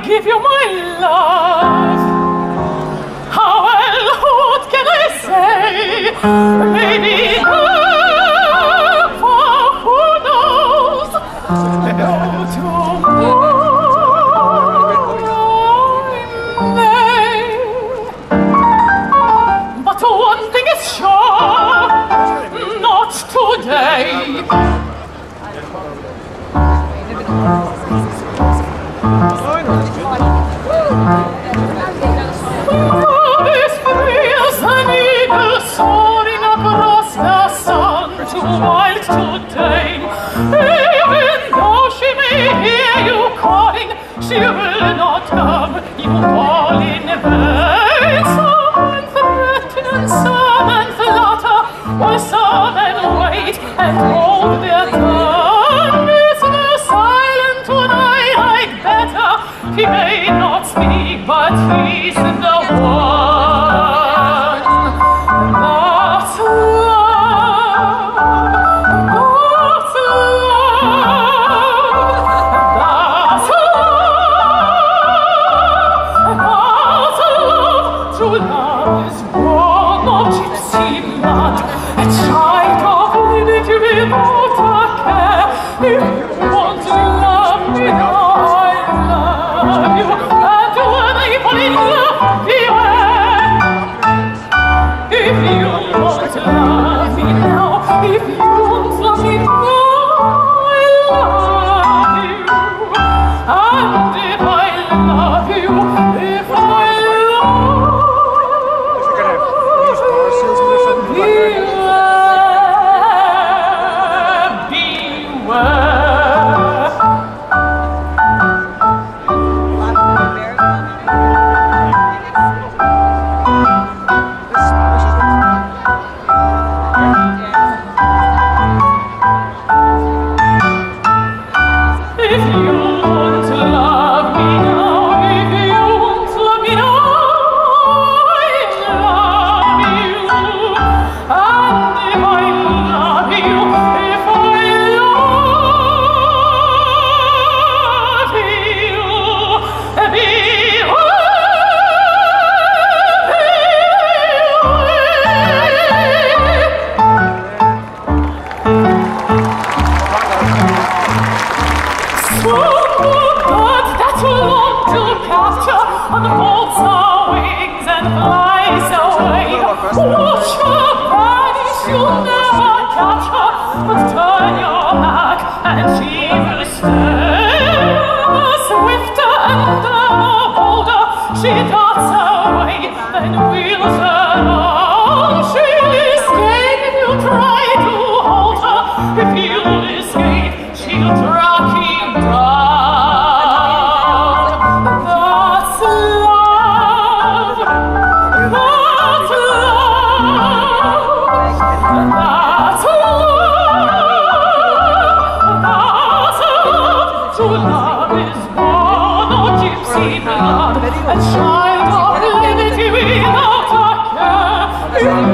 give you my love. Well, what can I say? Maybe for who knows? But one thing is sure, not today. This feels an eagle soaring across the sun, too wild to tame. Even though she may hear you calling, she will not come, you all in vain. Some threaten and some and flutter, while some and wait and hold their tongue. Is the silent tonight like better? He may not speak, but he's the one. That's love. That's love. That's love. That's love. True love is born of gypsy blood, a child of liberty without a care. If you want to love me now, I love you. And when I fall in love, beware. If you want to love me now, if you want to love me now, I love you. And if I love you, if I she darts away, then wheels around. She'll escape if you try to hold her. If you escape, she'll track you down. That's love. That's love. That's love. That's love. True love is born of gypsy blood, a child of liberty without a care.